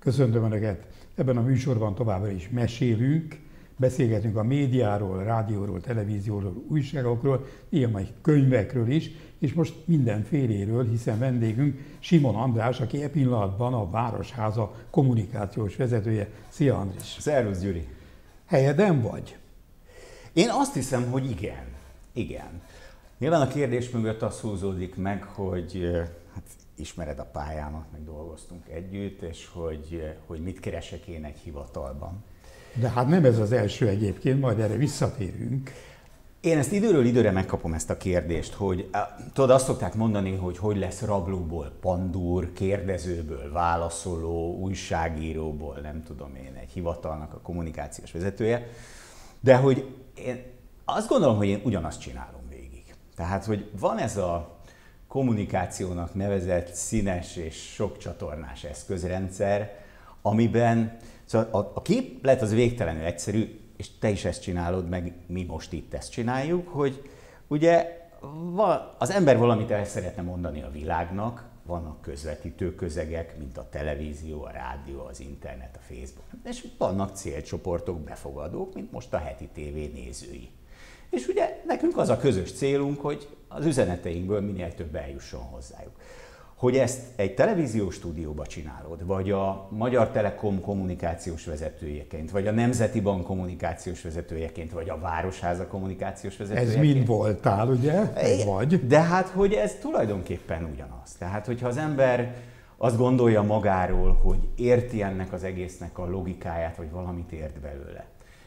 Köszöntöm Önöket! Ebben a műsorban továbbra is mesélünk, beszélgetünk a médiáról, rádióról, televízióról, újságokról, ilyen majd könyvekről is, és most mindenféléről, hiszen vendégünk Simon András, aki e pillanatban a Városháza kommunikációs vezetője. Szia Andris! Szervusz Gyuri! Helyeden vagy? Én azt hiszem, hogy igen. Igen. Nyilván a kérdés mögött az húzódik meg, hogy hát ismered a pályámat, meg dolgoztunk együtt, és hogy mit keresek én egy hivatalban. De hát nem ez az első egyébként, majd erre visszatérünk. Én ezt időről időre megkapom ezt a kérdést, hogy tudod, azt szokták mondani, hogy lesz rablóból pandúr, kérdezőből válaszoló, újságíróból, nem tudom én, egy hivatalnak a kommunikációs vezetője, de hogy én azt gondolom, hogy én ugyanazt csinálom végig. Tehát, hogy van ez a kommunikációnak nevezett színes és sok csatornás eszközrendszer, amiben szóval a képlet az végtelenül egyszerű, és te is ezt csinálod, meg mi most itt ezt csináljuk, hogy ugye az ember valamit el szeretne mondani a világnak, vannak közvetítő közegek, mint a televízió, a rádió, az internet, a Facebook, és vannak célcsoportok, befogadók, mint most a Heti TV nézői. És ugye nekünk az a közös célunk, hogy az üzeneteinkből minél több eljusson hozzájuk. Hogy ezt egy televíziós stúdióba csinálod, vagy a Magyar Telekom kommunikációs vezetőjeként, vagy a Nemzeti Bank kommunikációs vezetőjeként, vagy a Városháza kommunikációs vezetőjeként. Ez mind voltál, ugye? Vagy? De hát, hogy ez tulajdonképpen ugyanaz. Tehát, hogyha az ember azt gondolja magáról, hogy érti ennek az egésznek a logikáját, vagy valamit ért belőle,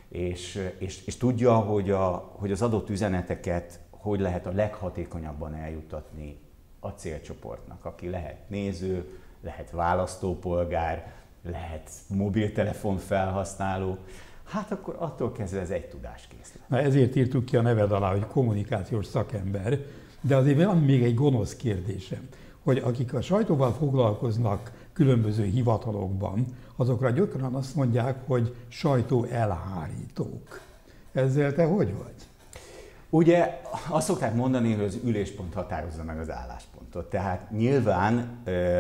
és tudja, hogy az adott üzeneteket hogy lehet a leghatékonyabban eljuttatni a célcsoportnak, aki lehet néző, lehet választópolgár, lehet mobiltelefon felhasználó, hát akkor attól kezdve ez egy tudáskészlet. Na ezért írtuk ki a neved alá, hogy kommunikációs szakember, de azért van még egy gonosz kérdésem, hogy akik a sajtóval foglalkoznak különböző hivatalokban, azokra gyakran azt mondják, hogy sajtó elhárítók. Ezzel te hogy vagy? Ugye azt szokták mondani, hogy az üléspont határozza meg az álláspontot. Tehát nyilván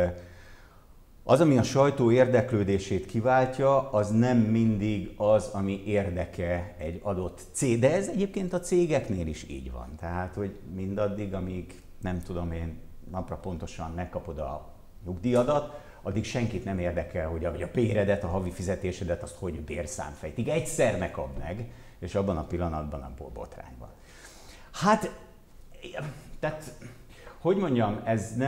az, ami a sajtó érdeklődését kiváltja, az nem mindig az, ami érdeke egy adott cég. De ez egyébként a cégeknél is így van. Tehát, hogy mindaddig, amíg nem tudom én napra pontosan megkapod a nyugdíjadat, addig senkit nem érdekel, hogy a béredet, a havi fizetésedet, azt hogy bérszámfejtik. Egyszer megkap meg, és abban a pillanatban abból botrány van. Hát, tehát, hogy mondjam,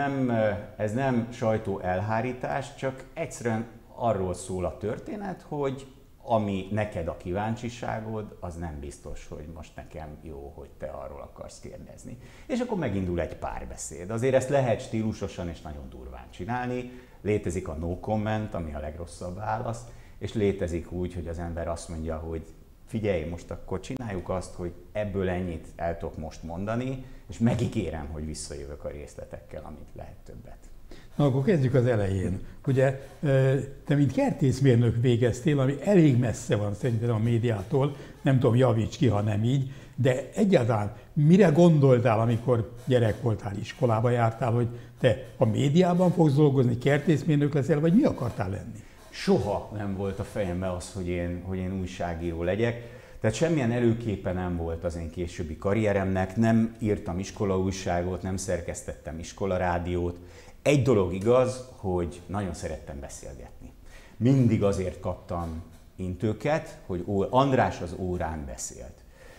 ez nem sajtó elhárítás, csak egyszerűen arról szól a történet, hogy ami neked a kíváncsiságod, az nem biztos, hogy most nekem jó, hogy te arról akarsz kérdezni. És akkor megindul egy párbeszéd. Azért ezt lehet stílusosan és nagyon durván csinálni. Létezik a no comment, ami a legrosszabb válasz, és létezik úgy, hogy az ember azt mondja, hogy figyelj, most akkor csináljuk azt, hogy ebből ennyit el tudok most mondani, és megígérem, hogy visszajövök a részletekkel, amit lehet többet. Na, akkor kezdjük az elején. Ugye te mint kertészmérnök végeztél, ami elég messze van szerintem a médiától, nem tudom, javíts ki, ha nem így, de egyáltalán mire gondoltál, amikor gyerek voltál, iskolába jártál, hogy te a médiában fogsz dolgozni, kertészmérnök leszel, vagy mi akartál lenni? Soha nem volt a fejemben az, hogy én újságíró legyek. Tehát semmilyen előképe nem volt az én későbbi karrieremnek, nem írtam iskolaújságot, nem szerkesztettem iskolarádiót. Egy dolog igaz, hogy nagyon szerettem beszélgetni. Mindig azért kaptam intőket, hogy András az órán beszélt.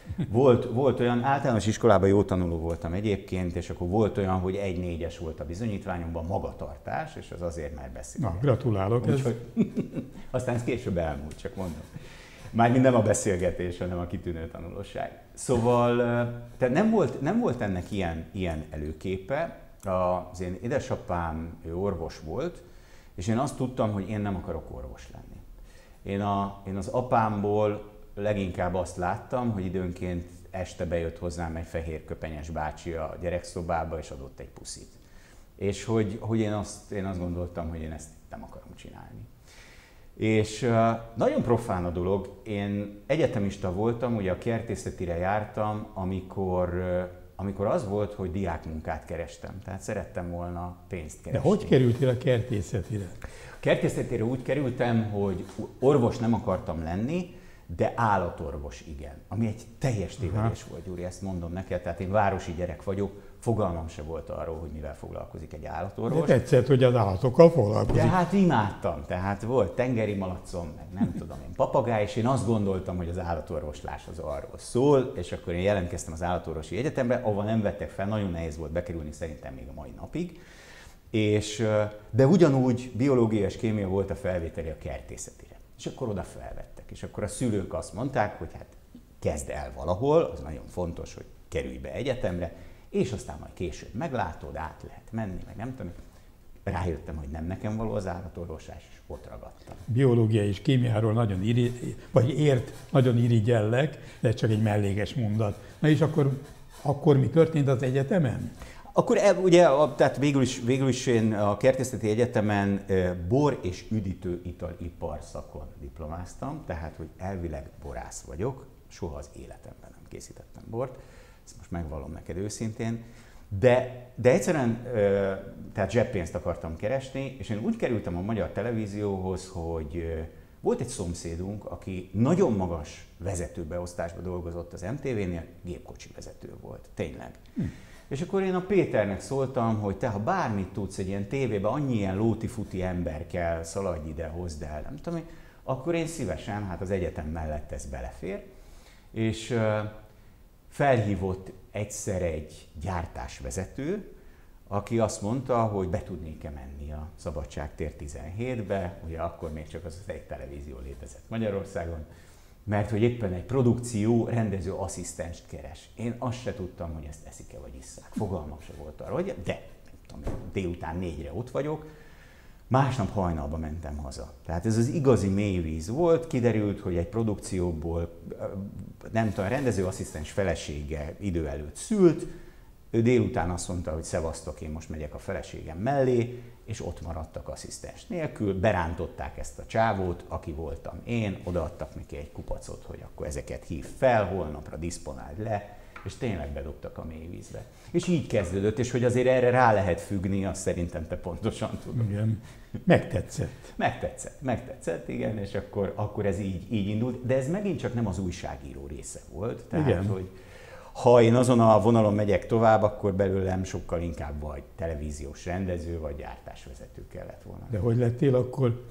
Volt olyan, általános iskolában jó tanuló voltam egyébként, és akkor volt olyan, hogy 1-4-es volt a bizonyítványomban magatartás, és az azért már beszélget. Na, gratulálok. Úgyhogy, aztán ez később elmúlt, csak mondom. Mármint nem a beszélgetés, hanem a kitűnő tanulóság. Szóval tehát nem volt ennek ilyen előképe. Az én édesapám, ő orvos volt, és én azt tudtam, hogy én nem akarok orvos lenni. Én az apámból leginkább azt láttam, hogy időnként este bejött hozzám egy fehér köpenyes bácsi a gyerekszobába, és adott egy puszit. És hogy én azt gondoltam, hogy én ezt nem akarom csinálni. És nagyon profán a dolog. Én egyetemista voltam, ugye a kertészetire jártam, amikor az volt, hogy diákmunkát kerestem. Tehát szerettem volna pénzt keresni. De hogy kerültél a kertészetire? kertészetére úgy kerültem, hogy orvos nem akartam lenni, de állatorvos igen. Ami egy teljes tévedés volt, Gyuri, ezt mondom neked. Tehát én városi gyerek vagyok, fogalmam se volt arról, hogy mivel foglalkozik egy állatorvos. De tetszett, hogy az állatokkal foglalkozik. De hát imádtam, tehát volt tengeri malacom, meg nem tudom én, papagáj, és én azt gondoltam, hogy az állatorvoslás az arról szól, és akkor én jelentkeztem az állatorvosi egyetemre, ahol nem vettek fel, nagyon nehéz volt bekerülni szerintem még a mai napig. De ugyanúgy biológia és kémia volt a felvételi a kertészetére. És akkor oda felvettek. És akkor a szülők azt mondták, hogy hát kezd el valahol, az nagyon fontos, hogy kerülj be egyetemre, és aztán majd később meglátod, át lehet menni, meg nem tudom. Rájöttem, hogy nem nekem való az állatorvoslás, és ott ragadtam. Biológia és kémiáról nagyon irigyellek, de csak egy mellékes mondat. Na és akkor mi történt az egyetemen? Akkor ugye, tehát végül is én a Kertészeti Egyetemen bor és üdítő italipar szakon diplomáztam, tehát hogy elvileg borász vagyok, soha az életemben nem készítettem bort, ezt most megvallom neked őszintén, de egyszerűen tehát zseppénzt akartam keresni, és én úgy kerültem a Magyar Televízióhoz, hogy volt egy szomszédunk, aki nagyon magas vezetőbeosztásban dolgozott az MTV-nél, gépkocsi vezető volt, tényleg. És akkor én a Péternek szóltam, hogy te, ha bármit tudsz egy ilyen tévében, annyi ilyen lóti-futi ember kell, szaladj ide, hozd el, nem tudom, akkor én szívesen, hát az egyetem mellett ez belefér. És felhívott egyszer egy gyártásvezető, aki azt mondta, hogy be tudnék-e menni a Szabadságtér 17-be, ugye akkor még csak az egy televízió létezett Magyarországon, mert hogy éppen egy produkció rendező asszisztenst keres. Én azt se tudtam, hogy ezt eszik-e vagy isszák. Fogalmam se volt arra, hogy de nem tudom, délután 4-re ott vagyok, másnap hajnalba mentem haza. Tehát ez az igazi mélyvíz volt, kiderült, hogy egy produkcióból, nem tudom, rendezőasszisztens felesége idő előtt szült, ő délután azt mondta, hogy szevasztok, én most megyek a feleségem mellé, és ott maradtak asszisztens nélkül, berántották ezt a csávót, aki voltam én, odaadtak neki egy kupacot, hogy akkor ezeket hív fel, holnapra diszponáld le, és tényleg bedobtak a mélyvízbe. És így kezdődött, és hogy azért erre rá lehet függni, azt szerintem te pontosan tudod. Igen. Megtetszett. Megtetszett, igen, és akkor ez így indult, de ez megint csak nem az újságíró része volt. Tehát, igen. Hogy ha én azon a vonalon megyek tovább, akkor belőlem sokkal inkább vagy televíziós rendező, vagy gyártásvezető kellett volna. De hogy lettél akkor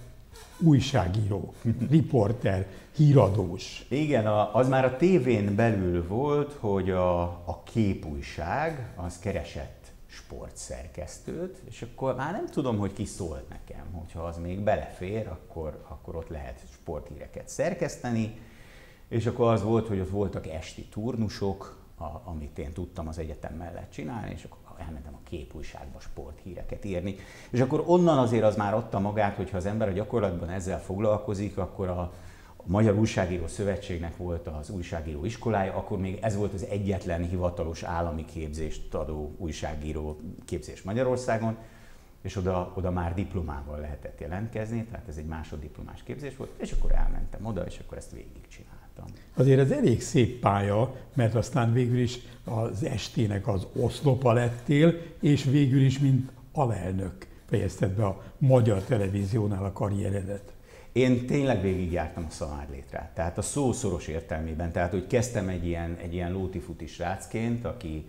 újságíró, riporter, híradós? Igen, az már a tévén belül volt, hogy a Képújság az keresett sportszerkesztőt, és akkor már nem tudom, hogy ki szólt nekem, hogyha az még belefér, akkor ott lehet sporthíreket szerkeszteni, és akkor az volt, hogy ott voltak esti turnusok, amit én tudtam az egyetem mellett csinálni, és akkor elmentem a Képújságba sporthíreket írni. És akkor onnan azért az már adta magát, hogyha az ember a gyakorlatban ezzel foglalkozik, akkor a Magyar Újságíró Szövetségnek volt az újságíró iskolája, akkor még ez volt az egyetlen hivatalos állami képzést adó újságíró képzés Magyarországon, és oda már diplomával lehetett jelentkezni, tehát ez egy másoddiplomás képzés volt, és akkor elmentem oda, és akkor ezt végigcsináltam. Azért ez elég szép pálya, mert aztán végül is az estének az oszlopa lettél, és végül is mint alelnök fejezted be a Magyar Televíziónál a karrieredet. Én tényleg végigjártam a szamárlétrát, tehát a szó szoros értelmében, tehát hogy kezdtem egy ilyen lóti-futi srácként,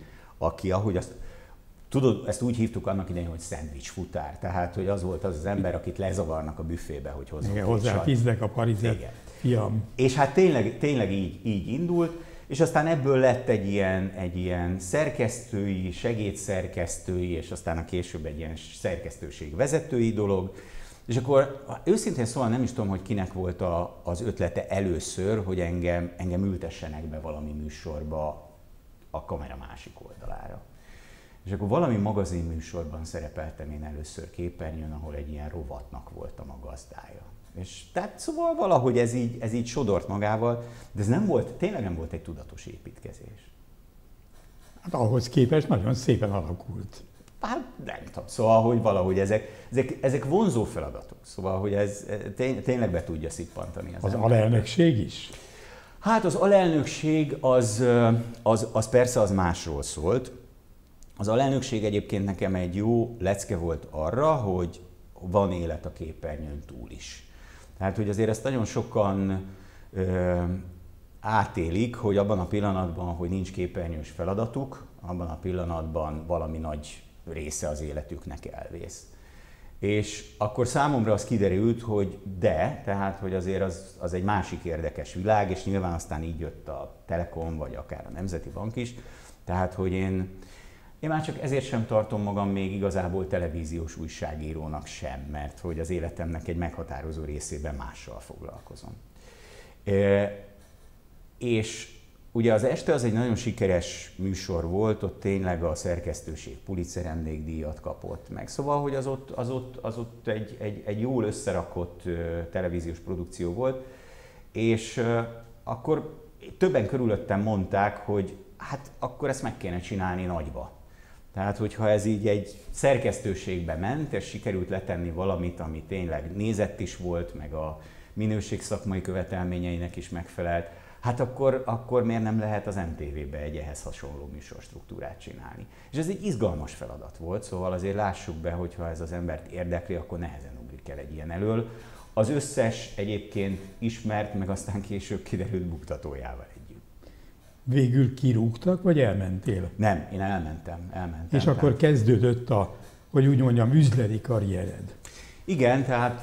aki ahogy azt, tudod, ezt úgy hívtuk annak idején, hogy szendvicsfutár, tehát hogy az volt az ember, akit lezavarnak a büfébe, hogy hozzon. Igen, hozzá fíznek a parizet, fiam. És hát tényleg így indult, és aztán ebből lett egy ilyen szerkesztői, segédszerkesztői, és aztán a később egy ilyen szerkesztőség vezetői dolog. És akkor őszintén szóval nem is tudom, hogy kinek volt az ötlete először, hogy engem ültessenek be valami műsorba a kamera másik oldalára. És akkor valami magazinműsorban szerepeltem én először képernyőn, ahol egy ilyen rovatnak voltam a gazdája. És tehát szóval valahogy ez így sodort magával, de ez tényleg nem volt egy tudatos építkezés. Hát ahhoz képest nagyon szépen alakult. Hát nem tudom, szóval, hogy valahogy ezek vonzó feladatok, szóval, hogy ez tényleg be tudja szippantani az alelnökség is? Hát az alelnökség az persze az másról szólt. Az alelnökség egyébként nekem egy jó lecke volt arra, van élet a képernyőn túl is. Tehát, hogy azért ezt nagyon sokan átélik, hogy abban a pillanatban, hogy nincs képernyős feladatuk, abban a pillanatban valami nagy része az életüknek elvész. És akkor számomra az kiderült, hogy tehát, hogy azért az egy másik érdekes világ, és nyilván aztán így jött a Telekom, vagy akár a Nemzeti Bank is. Tehát, hogy én már csak ezért sem tartom magam még igazából televíziós újságírónak sem, mert hogy az életemnek egy meghatározó részében mással foglalkozom. És ugye az Este az egy nagyon sikeres műsor volt, ott tényleg a szerkesztőség Pulitzer emlékdíjat kapott meg. Szóval, hogy az ott egy jól összerakott televíziós produkció volt, és akkor többen körülöttem mondták, hogy hát akkor ezt meg kéne csinálni nagyba. Tehát, hogyha ez így egy szerkesztőségbe ment, és sikerült letenni valamit, ami tényleg nézett is volt, meg a minőség szakmai követelményeinek is megfelelt, hát akkor miért nem lehet az MTV-be egy ehhez hasonló műsorstruktúrát csinálni. És ez egy izgalmas feladat volt, szóval azért lássuk be, hogy ha ez az embert érdekli, akkor nehezen ugrik el egy ilyen elől. Az összes egyébként ismert, meg aztán később kiderült buktatójával együtt. Végül kirúgtak, vagy elmentél? Nem, én elmentem. És akkor kezdődött hogy úgy mondjam, üzleti karriered. Igen, tehát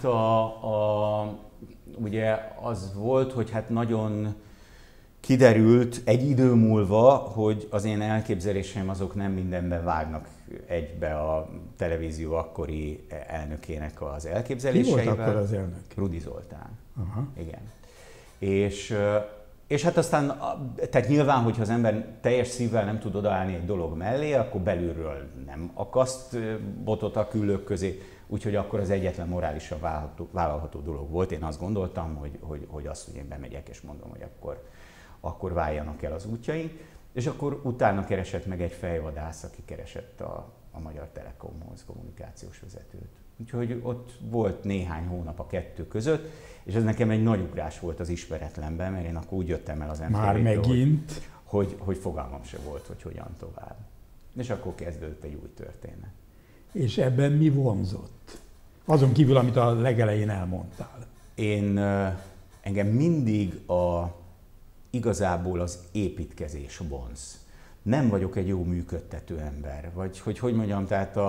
ugye az volt, hogy hát nagyon kiderült egy idő múlva, hogy az én elképzeléseim azok nem mindenben vágnak egybe a televízió akkori elnökének az elképzeléseivel. Ki volt akkor az elnök? Rudi Zoltán. Aha. Igen. És hát aztán, tehát nyilván, hogyha az ember teljes szívvel nem tud odaállni egy dolog mellé, akkor belülről nem akaszt botot a küllők közé, úgyhogy akkor az egyetlen morálisan vállalható dolog volt. Én azt gondoltam, hogy azt, hogy én bemegyek és mondom, hogy akkor váljanak el az útjaink, és akkor utána keresett meg egy fejvadász, aki keresett a Magyar Telekomhoz kommunikációs vezetőt. Úgyhogy ott volt néhány hónap a kettő között, és ez nekem egy nagy ugrás volt az ismeretlenben, mert én akkor úgy jöttem el az MTV-től, már megint, hogy fogalmam se volt, hogy hogyan tovább. És akkor kezdődött egy új történet. És ebben mi vonzott? Azon kívül, amit a legelején elmondtál. Engem mindig igazából az építkezés vonz. Nem vagyok egy jó működtető ember, vagy hogy mondjam, tehát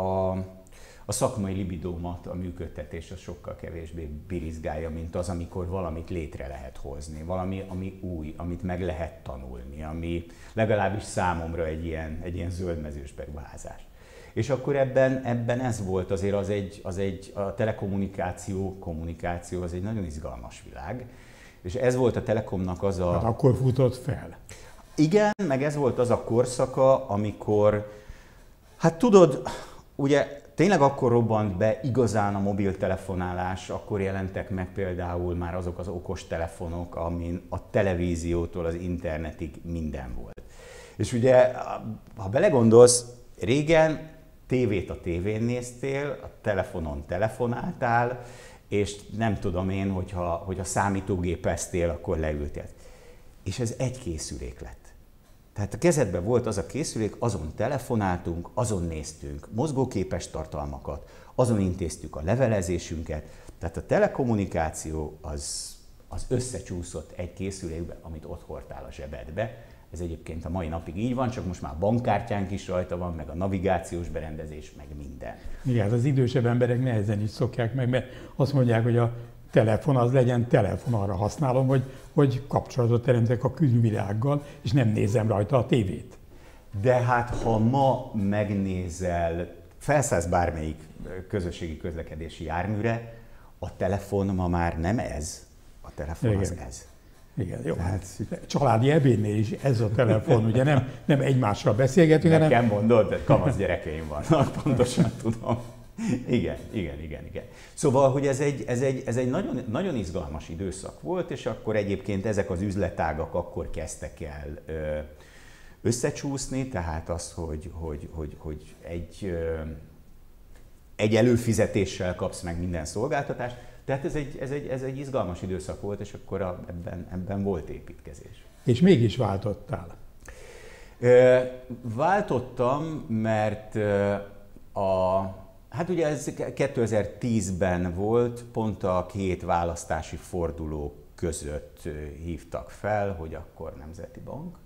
a szakmai libidómat, a működtetés az sokkal kevésbé birizgálja, mint az, amikor valamit létre lehet hozni, valami, ami új, amit meg lehet tanulni, ami legalábbis számomra egy ilyen zöldmezős beruházás. És akkor ebben ez volt azért, a kommunikáció az egy nagyon izgalmas világ, és ez volt a Telekomnak az a... Hát akkor futott fel. Igen, meg ez volt az a korszaka, amikor, hát tudod, ugye tényleg akkor robbant be igazán a mobiltelefonálás, akkor jelentek meg például már azok az okostelefonok, amin a televíziótól az internetig minden volt. És ugye, ha belegondolsz, régen tévét a tévén néztél, a telefonon telefonáltál, és nem tudom én, hogyha számítógépeztél, akkor leültél. És ez egy készülék lett. Tehát a kezedben volt az a készülék, azon telefonáltunk, azon néztünk mozgóképes tartalmakat, azon intéztük a levelezésünket. Tehát a telekommunikáció az összecsúszott egy készülékbe, amit ott hordtál a zsebedbe. Ez egyébként a mai napig így van, csak most már bankkártyánk is rajta van, meg a navigációs berendezés, meg minden. Igen, az idősebb emberek nehezen is szokják meg, mert azt mondják, hogy a telefon az legyen telefon, arra használom, hogy kapcsolatot teremtek a külvilággal, és nem nézem rajta a tévét. De hát ha ma megnézel, felszállsz bármelyik közösségi közlekedési járműre, a telefon ma már nem ez, a telefon igen. Az ez. Igen, jó. Hát, családi ebédnél is ez a telefon, ugye nem egymással beszélgetünk, hanem... Nekem mondod, de kamasz gyerekeim vannak, pontosan tudom. Igen. Szóval, hogy ez egy nagyon, nagyon izgalmas időszak volt, és akkor egyébként ezek az üzletágak akkor kezdtek el összecsúszni, tehát az, hogy egy előfizetéssel kapsz meg minden szolgáltatást. Tehát ez egy izgalmas időszak volt, és akkor ebben volt építkezés. És mégis váltottál? Váltottam, mert Hát ugye ez 2010-ben volt, pont a két választási forduló között hívtak fel, hogy akkor Nemzeti Bank.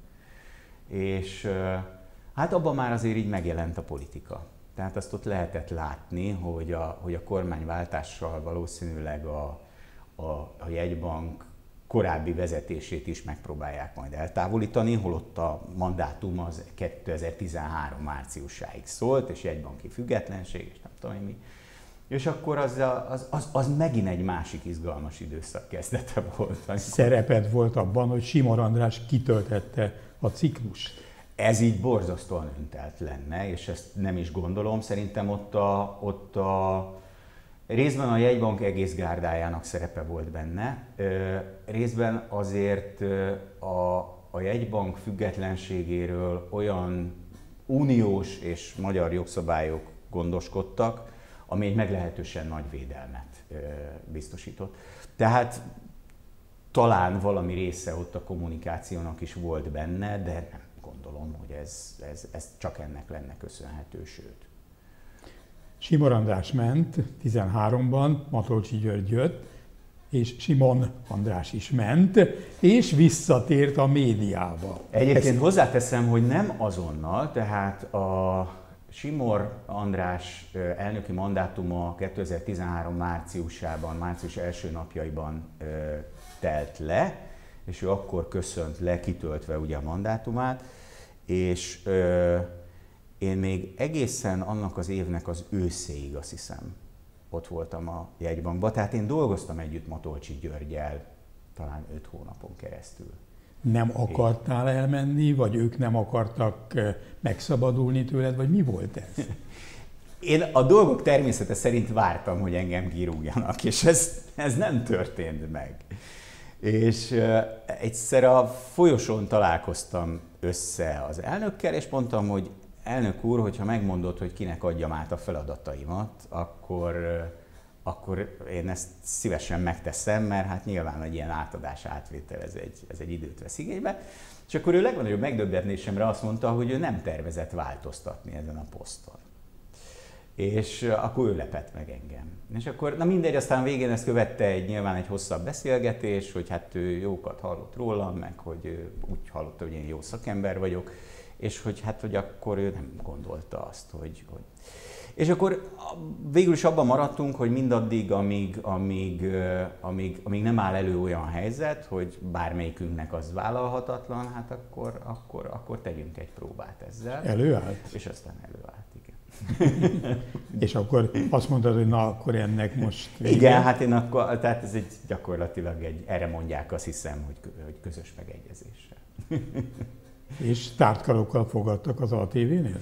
És hát abban már azért így megjelent a politika. Tehát azt ott lehetett látni, hogy a kormányváltással valószínűleg a jegybank korábbi vezetését is megpróbálják majd eltávolítani, holott a mandátum az 2013 márciusáig szólt, és jegybanki függetlenség, és nem tudom mi. És akkor az megint egy másik izgalmas időszak kezdete volt. Szereped volt abban, hogy Simor András kitöltette a ciklust. Ez így borzasztóan öntelt lenne, és ezt nem is gondolom. Szerintem ott a részben a jegybank egész gárdájának szerepe volt benne, részben azért a jegybank függetlenségéről olyan uniós és magyar jogszabályok gondoskodtak, ami egy meglehetősen nagy védelmet biztosított. Tehát talán valami része ott a kommunikációnak is volt benne, de nem gondolom, hogy ez csak ennek lenne köszönhető, sőt. Simor András ment 13-ban, Matolcsy György jött, és Simon András is ment, és visszatért a médiába. Egyébként hozzáteszem, hogy nem azonnal, tehát a Simor András elnöki mandátuma 2013 márciusában, március első napjaiban telt le, és ő akkor köszönt le, kitöltve ugye a mandátumát, és én még egészen annak az évnek az őszéig, azt hiszem, ott voltam a jegybankban, tehát én dolgoztam együtt Matolcsy Györggyel talán 5 hónapon keresztül. Nem akartál elmenni, vagy ők nem akartak megszabadulni tőled, vagy mi volt ez? Én a dolgok természete szerint vártam, hogy engem kirúgjanak, és ez nem történt meg. És egyszer a folyosón találkoztam össze az elnökkel, és mondtam, hogy elnök úr, hogyha megmondod, hogy kinek adjam át a feladataimat, akkor én ezt szívesen megteszem, mert hát nyilván egy ilyen átadás, átvétel, ez egy időt vesz igénybe. És akkor ő legnagyobb megdöbbenésemre azt mondta, hogy ő nem tervezett változtatni ezen a poszton. És akkor ő lepett meg engem. És akkor, na mindegy, aztán végén ezt követte nyilván egy hosszabb beszélgetés, hogy hát ő jókat hallott rólam, meg hogy úgy hallotta, hogy én jó szakember vagyok, és hogy akkor ő nem gondolta azt, hogy... És akkor végül is abban maradtunk, hogy mindaddig, amíg nem áll elő olyan helyzet, hogy bármelyikünknek az vállalhatatlan, hát akkor tegyünk egy próbát ezzel. Előállt? És aztán előállt, igen. És akkor azt mondtad, hogy na, akkor ennek most vége? Igen, hát tehát ez gyakorlatilag erre mondják, azt hiszem, hogy közös megegyezéssel. És tártkarokkal fogadtak az ATV-nél?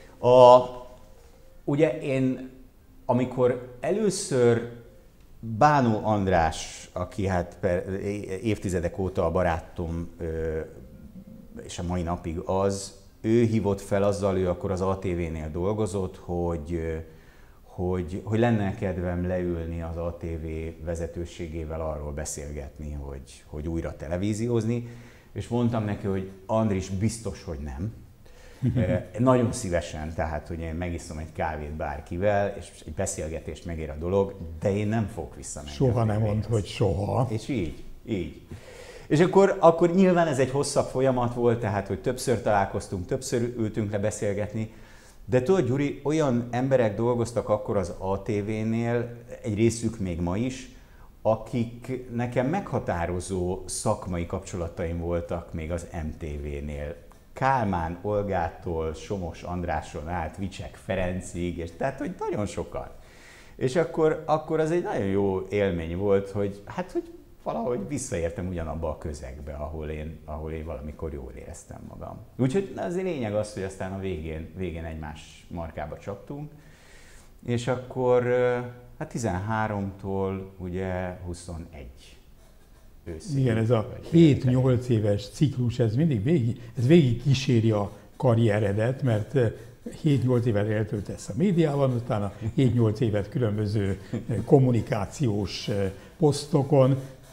Ugye én, amikor először Bánó András, aki hát évtizedek óta a barátom, és a mai napig az, ő hívott fel azzal, ő akkor az ATV-nél dolgozott, hogy lenne kedvem leülni az ATV vezetőségével arról beszélgetni, hogy újra televíziózni, és mondtam neki, hogy Andris, biztos, hogy nem. Nagyon szívesen, tehát, hogy én megiszom egy kávét bárkivel, és egy beszélgetést megér a dolog, de én nem fogok visszamenni. Soha nem mondd, hogy soha. És így. És akkor nyilván ez egy hosszabb folyamat volt, tehát, hogy többször találkoztunk, többször ültünk le beszélgetni, de tudod, Gyuri, olyan emberek dolgoztak akkor az ATV-nél, egy részük még ma is, akik nekem meghatározó szakmai kapcsolataim voltak még az MTV-nél. Kálmán Olgától, Somos Andráson át, Vicsek Ferencig, és tehát, hogy nagyon sokan. És akkor az egy nagyon jó élmény volt, hogy valahogy visszaértem ugyanabba a közegbe, ahol én valamikor jól éreztem magam. Úgyhogy az lényeg az, hogy aztán a végén egymás markába csaptunk, és akkor 13-tól ugye 21 őszig. Igen, ez a 7-8 éves ciklus, ez végig kíséri a karrieredet, mert 7-8 évet eltöltesz a médiában, utána 7-8 évet különböző kommunikációs posztokon.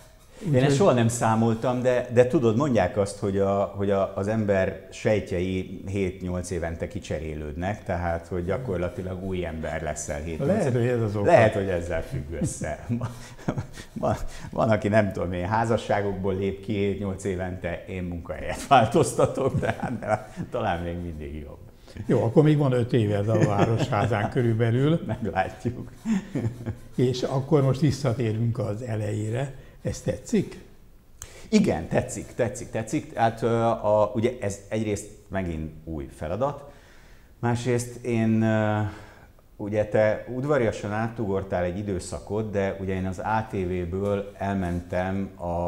Én ezt soha nem számoltam, de tudod, mondják azt, hogy az ember sejtjei 7-8 évente kicserélődnek, tehát hogy gyakorlatilag új ember leszel 7-8 Lehet, hogy ez az oka. Lehet, hogy ezzel függ össze. Van, aki nem tudom én, házasságokból lép ki 7-8 évente, én munkahelyet változtatok, de talán még mindig jobb. Jó, akkor még van 5 éved a Városházán körülbelül. Meglátjuk. És akkor most visszatérünk az elejére. Ez tetszik? Igen, tetszik. Hát ugye ez egyrészt megint új feladat, másrészt ugye te udvariasan átugortál egy időszakot, de ugye én az ATV-ből elmentem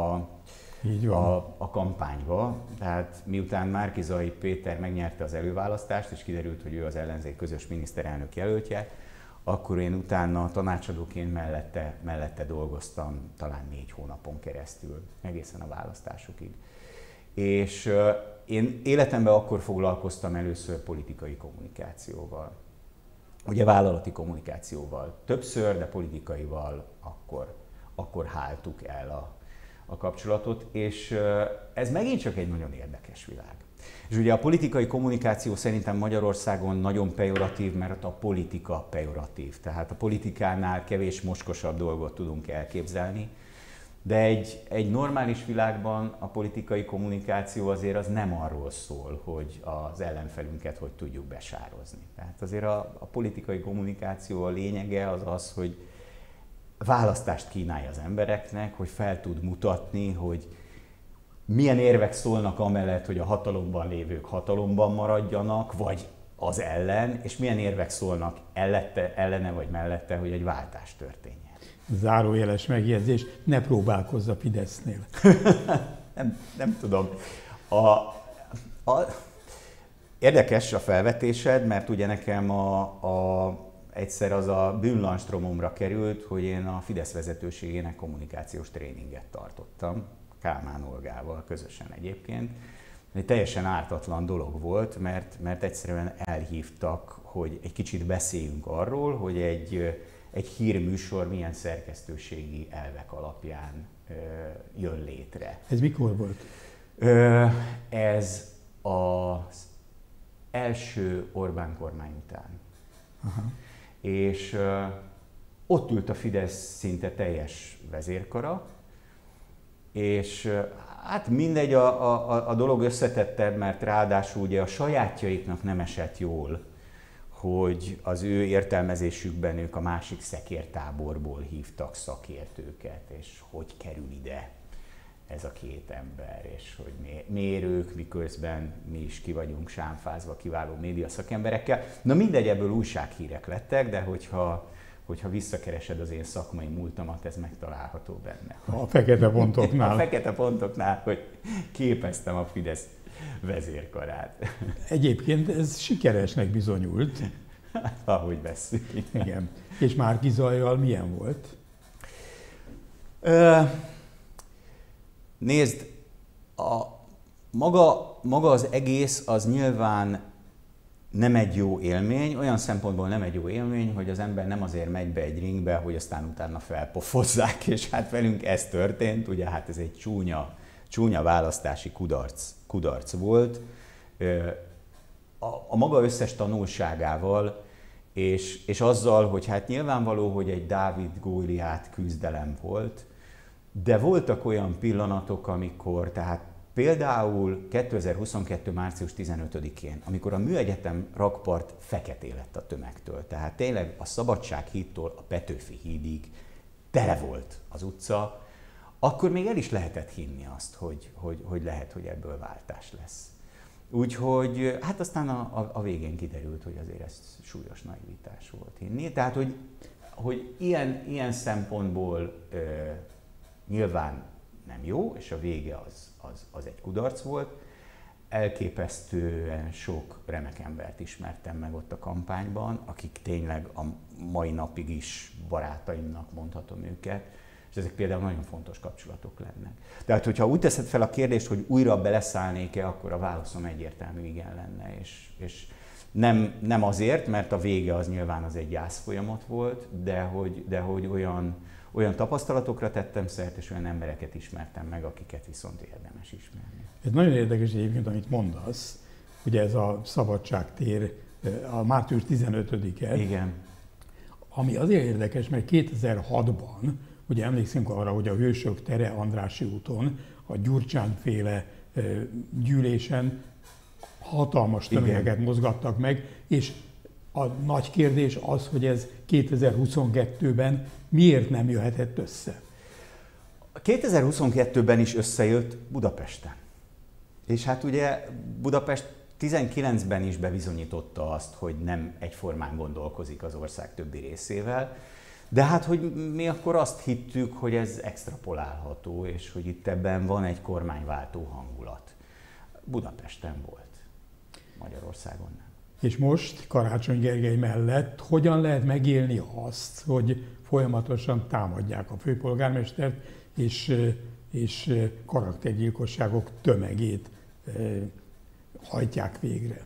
a kampányba, tehát miután Márki-Zay Péter megnyerte az előválasztást, és kiderült, hogy ő az ellenzék közös miniszterelnök jelöltje, akkor én utána tanácsadóként mellette dolgoztam talán 4 hónapon keresztül, egészen a választásokig. És én életemben akkor foglalkoztam először politikai kommunikációval. Ugye vállalati kommunikációval többször, de politikaival akkor háltuk el a kapcsolatot, és ez megint csak egy nagyon érdekes világ. És ugye a politikai kommunikáció szerintem Magyarországon nagyon pejoratív, mert a politika pejoratív. Tehát a politikánál kevés mocskosabb dolgot tudunk elképzelni, de egy normális világban a politikai kommunikáció azért az nem arról szól, hogy az ellenfelünket hogy tudjuk besározni. Tehát azért a politikai kommunikáció a lényege az, hogy választást kínálja az embereknek, hogy fel tud mutatni, hogy milyen érvek szólnak amellett, hogy a hatalomban lévők hatalomban maradjanak, vagy az ellen, és milyen érvek szólnak ellene vagy mellette, hogy egy váltás történjen. Zárójeles megjegyzés, ne próbálkozz a Fidesznél. nem tudom. Érdekes a felvetésed, mert ugye nekem egyszer az a bűnlanstromomra került, hogy én a Fidesz vezetőségének kommunikációs tréninget tartottam, Kálmán Olgával közösen egyébként. Egy teljesen ártatlan dolog volt, mert egyszerűen elhívtak, hogy egy kicsit beszéljünk arról, hogy egy hírműsor milyen szerkesztőségi elvek alapján jön létre. Ez mikor volt? Ez az első Orbán kormány után. Aha. És ott ült a Fidesz szinte teljes vezérkara, és hát mindegy, a dolog összetettebb, mert ráadásul ugye a sajátjaiknak nem esett jól, hogy az ő értelmezésükben ők a másik szekértáborból hívtak szakértőket, és hogy kerül ide ez a 2 ember, és hogy miért ők, miközben mi is ki vagyunk sámfázva kiváló média szakemberekkel. Na mindegy, ebből újsághírek lettek, de hogyha visszakeresed az én szakmai múltamat, ez megtalálható benne. A fekete pontoknál. A fekete pontoknál, hogy képeztem a Fidesz vezérkarát. Egyébként ez sikeresnek bizonyult. Ahogy vesszük. Igen. És Márki-Zayyal milyen volt? Nézd, maga az egész az nyilván nem egy jó élmény, olyan szempontból nem egy jó élmény, hogy az ember nem azért megy be egy ringbe, hogy aztán utána felpofozzák, és hát velünk ez történt, ugye hát ez egy csúnya választási kudarc volt. A maga összes tanulságával, és azzal, hogy hát nyilvánvaló, hogy egy Dávid-Góliát küzdelem volt, de voltak olyan pillanatok, amikor, tehát például 2022. március 15-én, amikor a Műegyetem rakpart feketé lett a tömegtől, tehát tényleg a Szabadsághídtól a Petőfi hídig tele volt az utca, akkor még el is lehetett hinni azt, hogy lehet, hogy ebből váltás lesz. Úgyhogy hát aztán a végén kiderült, hogy azért ez súlyos naivitás volt hinni. Tehát, hogy ilyen szempontból nyilván nem jó, és a vége az egy kudarc volt. Elképesztően sok remek embert ismertem meg ott a kampányban, akik tényleg a mai napig is barátaimnak mondhatom őket, és ezek például nagyon fontos kapcsolatok lennek. Tehát, hogyha úgy teszed fel a kérdést, hogy újra beleszállnék-e, akkor a válaszom egyértelmű igen lenne, és nem azért, mert a vége az nyilván az egy gyászfolyamat volt, de hogy olyan tapasztalatokra tettem szert, és olyan embereket ismertem meg, akiket viszont érdemes ismerni. Ez nagyon érdekes egyébként, amit mondasz. Ugye ez a Szabadságtér, a március 15-e. Igen. Ami azért érdekes, mert 2006-ban, ugye emlékszünk arra, hogy a Hősök tere Andrássy úton, a Gyurcsány-féle gyűlésen hatalmas tömegeket mozgattak meg, és a nagy kérdés az, hogy ez 2022-ben miért nem jöhetett össze? 2022-ben is összejött Budapesten. És hát ugye Budapest 19-ben is bebizonyította azt, hogy nem egyformán gondolkozik az ország többi részével, de hát, hogy mi akkor azt hittük, hogy ez extrapolálható, és hogy itt ebben van egy kormányváltó hangulat. Budapesten volt, Magyarországon nem. És most Karácsony Gergely mellett hogyan lehet megélni azt, hogy folyamatosan támadják a főpolgármestert, és karaktergyilkosságok tömegét hajtják végre?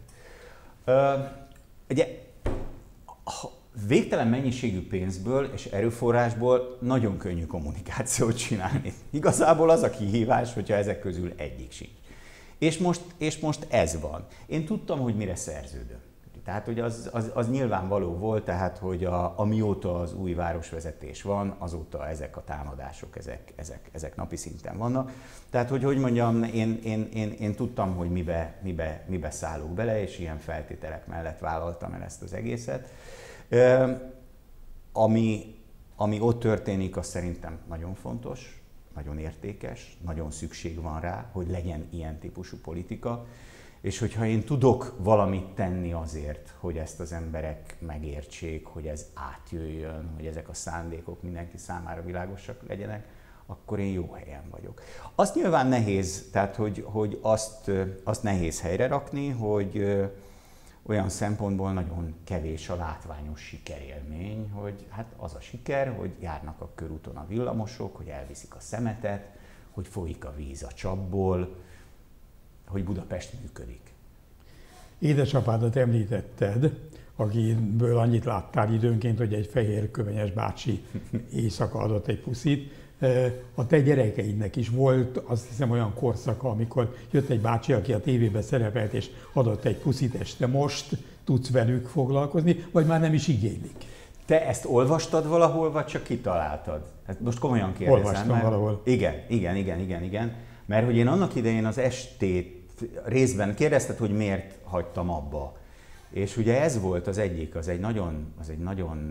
Ugye végtelen mennyiségű pénzből és erőforrásból nagyon könnyű kommunikációt csinálni. Igazából az a kihívás, hogyha ezek közül egyik sincs. És most ez van. Én tudtam, hogy mire szerződöm. Tehát, hogy az nyilvánvaló volt, tehát, hogy amióta az új városvezetés van, azóta ezek a támadások, ezek napi szinten vannak. Tehát, hogy mondjam, én tudtam, hogy mibe szállok bele, és ilyen feltételek mellett vállaltam el ezt az egészet. Ami ott történik, az szerintem nagyon fontos, nagyon értékes, nagyon szükség van rá, hogy legyen ilyen típusú politika. És hogyha én tudok valamit tenni azért, hogy ezt az emberek megértsék, hogy ez átjöjjön, hogy ezek a szándékok mindenki számára világosak legyenek, akkor én jó helyen vagyok. Azt nyilván nehéz, tehát hogy azt nehéz helyre rakni, hogy olyan szempontból nagyon kevés a látványos sikerélmény, hogy hát az a siker, hogy járnak a körúton a villamosok, hogy elviszik a szemetet, hogy folyik a víz a csapból, hogy Budapest működik. Édesapádat említetted, akiből annyit láttál időnként, hogy egy fehér kövenyes bácsi éjszaka adott egy puszit. A te gyerekeidnek is volt, azt hiszem, olyan korszaka, amikor jött egy bácsi, aki a tévében szerepelt, és adott egy puszit, és te most tudsz velük foglalkozni, vagy már nem is igénylik? Te ezt olvastad valahol, vagy csak kitaláltad? Hát most komolyan kérdezem. Olvastam valahol. Igen. Mert hogy én annak idején az estét részben kérdezted, hogy miért hagytam abba. És ugye ez volt az egyik, az egy nagyon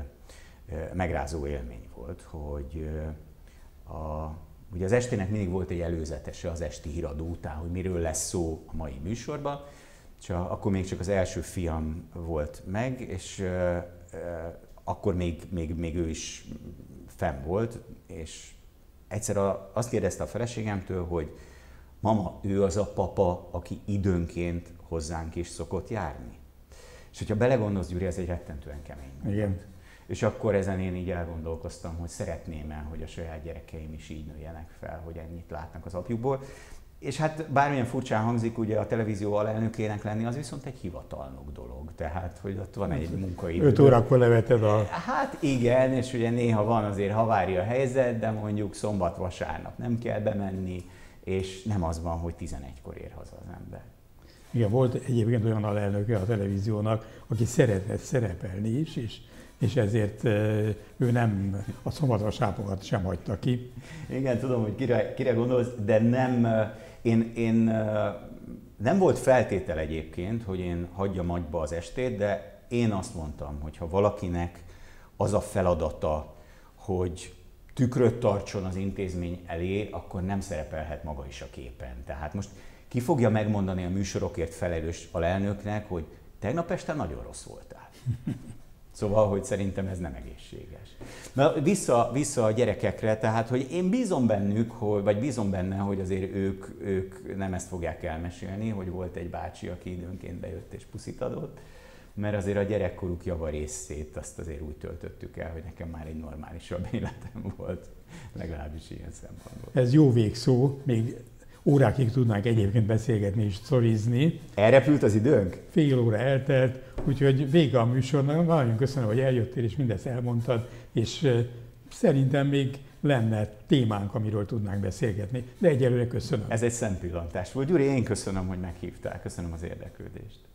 megrázó élmény volt, hogy ugye az estének mindig volt egy előzetese az esti híradó után, hogy miről lesz szó a mai műsorban. Akkor még csak az első fiam volt meg, és akkor még ő is fenn volt, és egyszer azt kérdezte a feleségemtől, hogy mama, ő az a papa, aki időnként hozzánk is szokott járni. És hogyha belegondolsz, Gyuri, ez egy rettentően kemény mondat. Igen. És akkor ezen én így elgondolkoztam, hogy szeretném-e, hogy a saját gyerekeim is így nőjenek fel, hogy ennyit látnak az apjukból. És hát bármilyen furcsán hangzik, ugye a televízió alelnökének lenni, az viszont egy hivatalnok dolog. Tehát, hogy ott van egy munkaidő. 5 órakor leveted a... Hát igen, és ugye néha van azért havária helyzet, de mondjuk szombat-vasárnap nem kell bemenni, és nem az van, hogy 11-kor ér haza az ember. Igen, volt egyébként olyan alelnöke a televíziónak, aki szeretett szerepelni is, és ezért ő nem a szombat-vasárnapokat sem hagyta ki. Igen, tudom, hogy kire gondolsz, de nem, én nem volt feltétel egyébként, hogy én hagyjam agyba az estét, de én azt mondtam, hogy ha valakinek az a feladata, hogy tükröt tartson az intézmény elé, akkor nem szerepelhet maga is a képen. Tehát most ki fogja megmondani a műsorokért felelős alelnöknek, hogy tegnap este nagyon rossz voltál. Szóval, hogy szerintem ez nem egészséges. Na, vissza a gyerekekre, tehát, hogy én bízom bennük, vagy bízom benne, hogy azért ők nem ezt fogják elmesélni, hogy volt egy bácsi, aki időnként bejött és puszit adott, mert azért a gyerekkoruk javarészét azt azért úgy töltöttük el, hogy nekem már egy normálisabb életem volt, legalábbis ilyen szempontból. Ez jó végszó, még órákig tudnánk egyébként beszélgetni és sztorizni. Elrepült az időnk? Fél óra eltelt, úgyhogy vége a műsornak. Nagyon köszönöm, hogy eljöttél és mindezt elmondtad, és szerintem még lenne témánk, amiről tudnánk beszélgetni, de egyelőre köszönöm. Ez egy szempillantás volt. Gyuri, én köszönöm, hogy meghívtál. Köszönöm az érdeklődést.